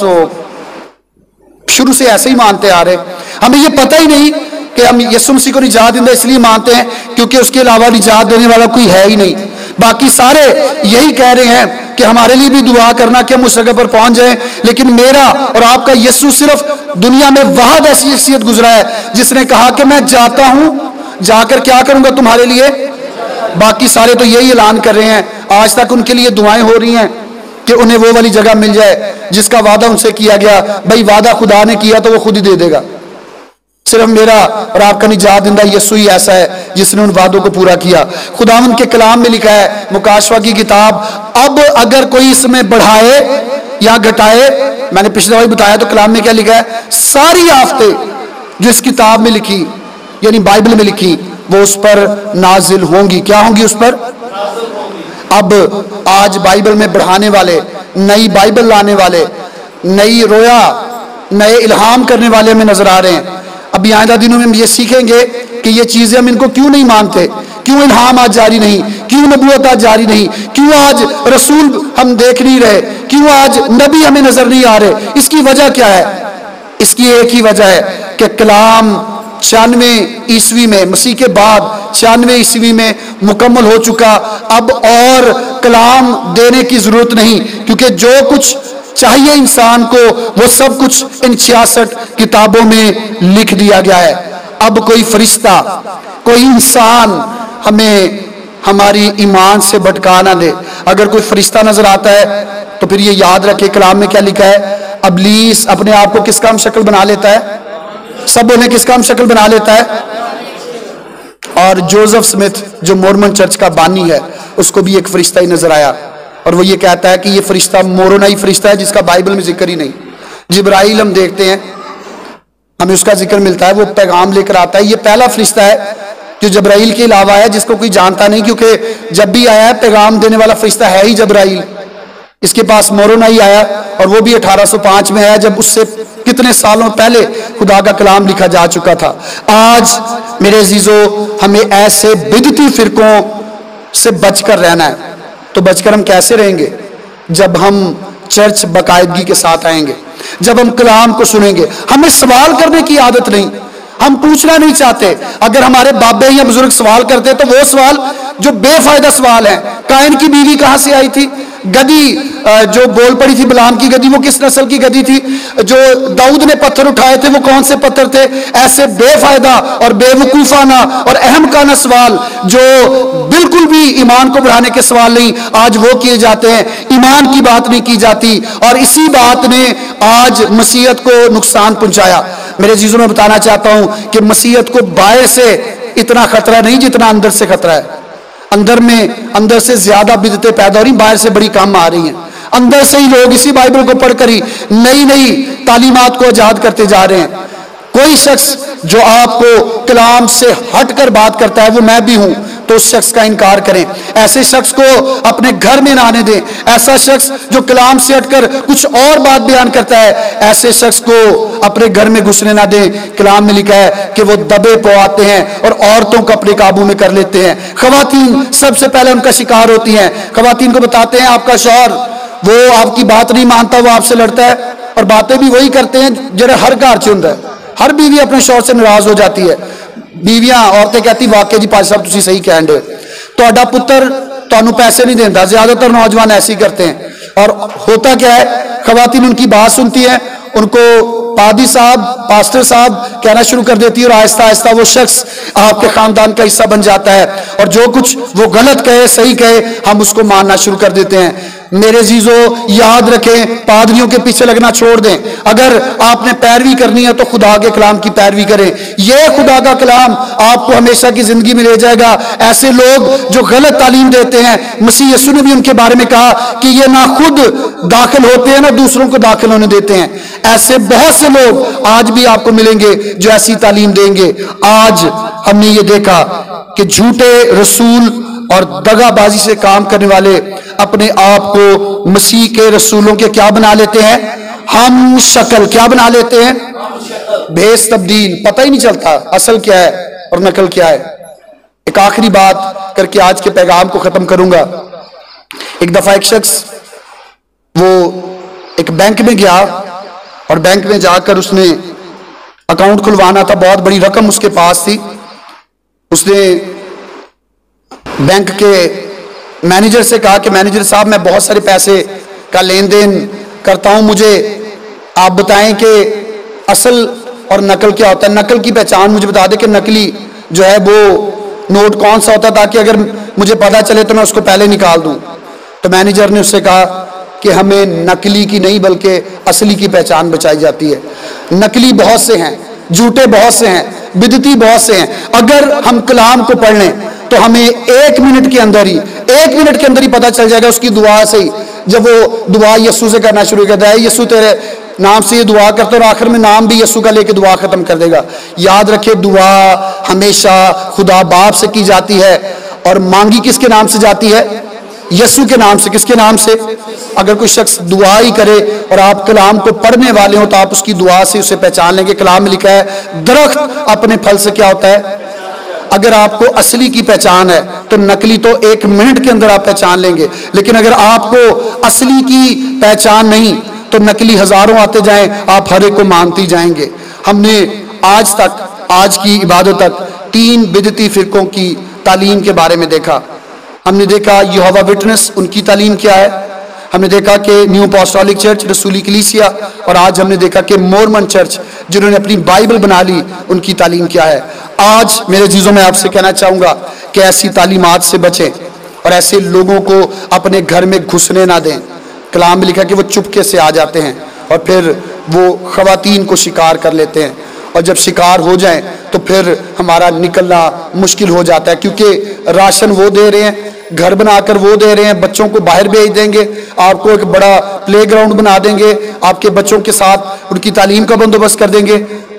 شروع سے ایسے ہی مانتے آ رہے، ہمیں یہ پتہ ہی نہیں کہ ہم یسوع مسیح کو نجات دہندہ اس لیے مانتے ہیں کیونکہ اس کے علاوہ نجات دینے والا کوئی ہے ہی نہیں۔ باقی سارے یہی کہہ رہے ہیں کہ ہمارے لیے بھی دعا کرنا کہ ہم اس جگہ پر پہنچ جائیں، لیکن میرا اور آپ کا یسوع صرف دنیا میں واحد ایسی شخصیت گزرا ہے جس نے کہا کہ میں جاتا ہوں، جا کر کیا کروں گا تمہارے لیے۔ باقی سارے تو یہی اعلان کر رہے ہیں، آج تک ان کے لیے دعائیں ہو رہی ہیں کہ انہیں وہ والی جگہ مل جائے جس کا وعدہ ان سے کیا گیا۔ بھائی وعدہ خدا نے کیا تو وہ خود ہی دے دے گا۔ صرف میرا اور آپ کا نجات دہندہ یسوع ہی ایسا ہے جس نے ان وعدوں کو پورا کیا۔ خداوند کے کلام میں لکھا ہے، مکاشفہ کی کتاب، اب اگر کوئی اس میں بڑھائے یا گھٹائے، میں نے پچھلے وقت بتایا تو کلام میں کیا لکھا ہے، ساری آفتیں جو اس کتاب میں لکھی یعنی بائبل میں لکھی وہ اس پر نازل ہوں گی. کیا ہوں گی اس پر؟ اب آج بائبل میں بڑھانے والے، نئی بائبل لانے والے، نئی رویا، نئے الہام کرنے والے ہمیں نظر آ رہے ہیں. ابھی آئندہ دنوں میں ہم یہ سیکھیں گے کہ یہ چیزیں ہم ان کو کیوں نہیں مانتے، کیوں الہام آج جاری نہیں، کیوں نبوت آج جاری نہیں، کیوں آج رسول ہم دیکھ نہیں رہے، کیوں آج نبی ہمیں نظر نہیں آ رہے. اس کی وجہ کیا ہے؟ اس کی ایک ہی وجہ ہے کہ کلام چھیانوے عیسوی میں، مسیح کے بعد چھیانوے عیسوی میں مکمل ہو چکا. اب اور کلام دینے کی ضرورت نہیں، کیونکہ جو کچھ چاہیے انسان کو وہ سب کچھ ان چھیاسٹھ کتابوں میں لکھ دیا گیا ہے. اب کوئی فرشتہ، کوئی انسان ہمیں ہماری ایمان سے بھٹکا نہ دے. اگر کوئی فرشتہ نظر آتا ہے تو پھر یہ یاد رکھے کلام میں کیا لکھا ہے. ابلیس اپنے آپ کو کس کا ہم شکل بنا لیتا ہے؟ سب انہیں کس کا ہم شکل بنا لیتا ہے؟ اور جوزف سمتھ جو مورمن چرچ کا بانی ہے، اس کو بھی ایک فرشتہ ہی نظر آیا، اور وہ یہ کہتا ہے کہ یہ فرشتہ مورونائی فرشتہ ہے جس کا بائبل میں ذکر ہی نہیں. جبرائیل ہم دیکھتے ہیں، ہمیں اس کا ذکر ملتا ہے، وہ پیغام لے کر آتا ہے. یہ پہلا فرشتہ ہے جو جبرائیل کے علاوہ ہے جس کو کوئی جانتا نہیں، کیونکہ جب بھی آیا ہے پیغام دینے والا فرشتہ ہے ہی جبرائیل. اس کے پاس مورونائی آیا، اور وہ بھی اٹھارہ سو پانچ میں آیا، جب اس سے کتنے سالوں پہلے خدا کا کلام لکھا جا چکا تھا. آج میرے عزیزو ہمیں ایسے بدعتی فرقوں سے بچ کر رہنا ہے. تو بچ کر ہم کیسے رہیں گے؟ جب ہم چرچ باقاعدگی کے ساتھ آئیں گے، جب ہم کلام کو سنیں گے. ہمیں سوال کرنے کی عادت نہیں، ہم پوچھنا نہیں چاہتے. اگر ہمارے بابے یا بزرگ سوال کرتے تو وہ سوال جو بے فائدہ سوال ہیں، قائن کی بیوی کہاں سے آئی تھی، گدی جو بول پڑی تھی بلعام کی گدی وہ کس نسل کی گدی تھی، جو داؤد نے پتھر اٹھائے تھے وہ کون سے پتھر تھے، ایسے بے فائدہ اور بے وقوفانہ اور اہم کانہ سوال جو بالکل بھی ایمان کو بڑھانے کے سوال نہیں، آج وہ کیے جاتے ہیں. ایمان کی بات نہیں کی جاتی، اور اسی بات نے آج مسیحیت کو نقصان پہنچایا. میرے عزیزوں میں بتانا چاہتا ہوں کہ مسیحیت کو باہر سے اتنا خطرہ نہیں جتنا اندر سے خطرہ ہے. اندر میں اندر سے زیادہ بدعتیں پیدا ہو رہی، باہر سے بڑی کام آ رہی ہیں. اندر سے ہی لوگ اسی بائبل کو پڑھ کر ہی نئی نئی تعلیمات کو ایجاد کرتے جا رہے ہیں. کوئی شخص جو آپ کو کلام سے ہٹ کر بات کرتا ہے وہ میں بھی ہوں تو اس شخص کا انکار کریں. ایسے شخص کو اپنے گھر میں نہ آنے دیں. ایسا شخص جو کلام سے ہٹ کر کچھ اور بات بیان کرتا ہے، ایسے شخص کو اپنے گھر میں گھسنے نہ دیں. کلام میں لکھا ہے کہ وہ دبے پواتے ہیں اور عورتوں کو اپنے قابو میں کر لیتے ہیں. خواتین سب سے پہلے ان کا شکار ہوتی ہیں. خواتین کو بتاتے ہیں آپ کا شوہر وہ آپ کی بات نہیں مانتا، وہ آپ سے لڑتا ہے، اور باتیں بھی وہی کرتے ہیں جڑے ہر گھر چند ہے. ہر بیوی اپنے شوہر سے ناراض ہو جاتی ہے. بیویاں عورتیں کہتی واقعی جی پاس صاحب تسی صحیح کہن دے، تہاڈا پتر تانوں پیسے نہیں دیندا. زیادہ تر نوجوان ایسے ہی کرتے ہیں. اور ہوتا کیا ہے، خواتین ان کی بات سنتی ہیں، ان کو پادری صاحب، پاسٹر صاحب کہنا شروع کر دیتی ہے، اور آہستہ آہستہ وہ شخص آپ کے خاندان کا حصہ بن جاتا ہے، اور جو کچھ وہ غلط کہے صحیح کہے ہم اس کو ماننا شروع کر دیتے ہیں. میرے عزیزو یاد رکھیں، پادریوں کے پیچھے لگنا چھوڑ دیں. اگر آپ نے پیروی کرنی ہے تو خدا کے کلام کی پیروی کریں. یہ خدا کا کلام آپ کو ہمیشہ کی زندگی میں لے جائے گا. ایسے لوگ جو غلط تعلیم دیتے ہیں، مسیح یسوع نے بھی ان کے بارے میں کہا کہ یہ نہ خود داخل ہوتے ہیں نہ دوسروں کو داخل ہونے دیتے ہیں. ایسے بہت سے لوگ آج بھی آپ کو ملیں گے جو ایسی تعلیم دیں گے. آج ہم نے یہ دیکھا کہ جھوٹے رسول اور دغا بازی سے کام کرنے والے اپنے آپ کو مسیح کے رسولوں کے کیا بنا لیتے ہیں؟ ہم شکل. کیا بنا لیتے ہیں؟ بھیس تبدیل. پتہ ہی نہیں چلتا اصل کیا ہے اور نقل کیا ہے. ایک آخری بات کر کے آج کے پیغام کو ختم کروں گا. ایک دفعہ ایک شخص وہ ایک بینک میں گیا، اور بینک میں جا کر اس نے اکاؤنٹ کھلوانا تھا. بہت بڑی رقم اس کے پاس تھی. اس نے بینک کے مینیجر سے کہا کہ مینیجر صاحب میں بہت سارے پیسے کا لین دین کرتا ہوں، مجھے آپ بتائیں کہ اصل اور نقل کیا ہوتا ہے. نقل کی پہچان مجھے بتا دیں کہ نقلی جو ہے وہ نوٹ کون سا ہوتا ہے، تاکہ اگر مجھے پتا چلے تو میں اس کو پہلے نکال دوں. تو مینیجر نے اس سے کہا کہ ہمیں نقلی کی نہیں بلکہ اصلی کی پہچان بچائی جاتی ہے. نقلی بہت سے ہیں، جھوٹے بہت سے ہیں، بدعتی بہت سے ہیں. اگر ہم کلام کو پڑھ لیں تو ہمیں ایک منٹ کے اندر ہی ایک منٹ کے اندر ہی پتہ چل جائے گا اس کی دعا سے ہی. جب وہ دعا یسوع سے کرنا شروع کرتا ہے، یسوع تیرے نام سے یہ دعا کرتا ہے اور آخر میں نام بھی یسوع کا لے کے دعا ختم کر دے گا. یاد رکھے دعا ہمیشہ خدا باپ سے کی جاتی ہے اور مانگی کس کے نام سے جاتی ہے؟ یسوع کے نام سے. کس کے نام سے؟ اگر کوئی شخص دعا ہی کرے اور آپ کلام کو پڑھنے والے ہوں تو آپ اس کی دعا سے اسے پہچان لیں گے. کلام میں لکھا ہے درخت اپنے پھل سے کیا ہوتا ہے؟ اگر آپ کو اصلی کی پہچان ہے تو نقلی تو ایک منٹ کے اندر آپ پہچان لیں گے، لیکن اگر آپ کو اصلی کی پہچان نہیں تو نقلی ہزاروں آتے جائیں، آپ ہر ایک کو مانتے جائیں گے. ہم نے آج تک آج کی عبادت تک تین بدعتی فرقوں کی تعلیم کے بارے میں دیکھا. ہم نے دیکھا یہوہ وٹنس، ان کی تعلیم کیا ہے. ہم نے دیکھا کہ نیو اپوسٹولک چرچ، رسولی کلیسیا، اور آج ہم نے دیکھا کہ مورمن چرچ جنہوں نے اپنی بائبل بنا لی، ان کی تعلیم کیا ہے. آج میرے عزیزوں میں آپ سے کہنا چاہوں گا کہ ایسی تعلیمات سے بچیں اور ایسے لوگوں کو اپنے گھر میں گھسنے نہ دیں. کلام میں لکھا کہ وہ چپکے سے آ جاتے ہیں اور پھر وہ خواتین کو شکار کر لیتے ہیں، اور جب شکار ہو جائیں تو پھر ہمارا نکلنا مشکل ہو جاتا ہے، کیونکہ راشن وہ دے رہے ہیں، گھر بنا کر وہ دے رہے ہیں، بچوں کو باہر بھیج دیں گے، آپ کو ایک بڑا پلے گراؤنڈ بنا دیں گے، آپ کے بچوں کے ساتھ ان کی تعلیم کا بندوبست کر دیں گے.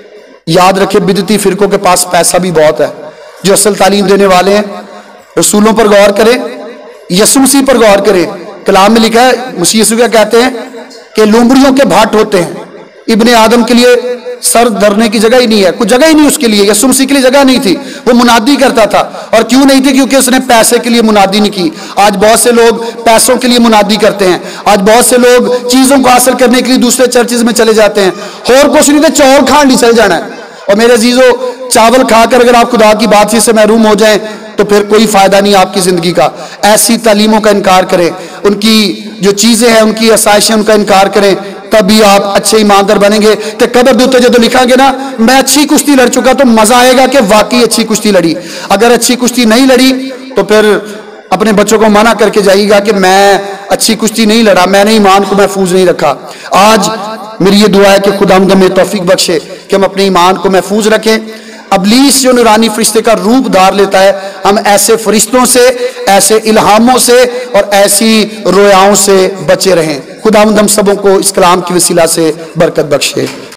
یاد رکھے بدعتی فرقوں کے پاس پیسہ بھی بہت ہے. جو اصل تعلیم دینے والے ہیں رسولوں پر غور کریں، یسوع مسیح پر غور کریں. کلام میں لکھا ہے مسیح یسوع کیا کہتے ہیں کہ لومڑیوں کے بھاٹ ہوتے ہیں. ابن آدم کے لیے سر دھرنے کی جگہ ہی نہیں ہے، کوئی جگہ ہی نہیں اس کے لیے. یسوع مسیح کے لیے جگہ نہیں تھی، وہ منادی کرتا تھا. اور کیوں نہیں تھی؟ کیونکہ اس نے پیسے کے لیے منادی نہیں کی. آج بہت سے لوگ پیسوں کے لیے منادی کرتے ہیں. آج بہت سے لوگ چیزوں کو حاصل کرنے کے لیے دوسرے چرچز میں چلے جاتے ہیں. اور کچھ نہیں تھے، چاول کھان نہیں چل جانا ہے. اور میرے عزیزوں، چاول کھا کر اگر آپ خدا کی بات سے محروم ہو جائیں تو پھر کوئی فائدہ نہیں آپ کی زندگی کا. ایسی تعلیموں کا انکار کریں، ان کی جو چیزیں ہیں، ان کی آسائشیں، ان کا انکار کریں، تبھی آپ اچھے ایماندار بنیں گے. تو قبر دوتے جو لکھا گے نا میں اچھی کشتی لڑ چکا، تو مزہ آئے گا کہ واقعی اچھی کشتی لڑی. اگر اچھی کشتی نہیں لڑی تو پھر اپنے بچوں کو منع کر کے جائیے گا کہ میں اچھی کشتی نہیں لڑا، میں نے ایمان کو محفوظ نہیں رکھا. آج میری یہ دعا ہے کہ خدا ہمیں توفیق بخشے کہ ہم اپنے ایمان کو محفوظ رکھیں. ابلیس جو نورانی فرشتے کا روپ دھار لیتا ہے، ہم ایسے فرشتوں سے، ایسے الہاموں سے اور ایسی رویاؤں سے بچے رہیں. خدا ہم سبوں کو اس کلام کی وسیلہ سے برکت بخشے.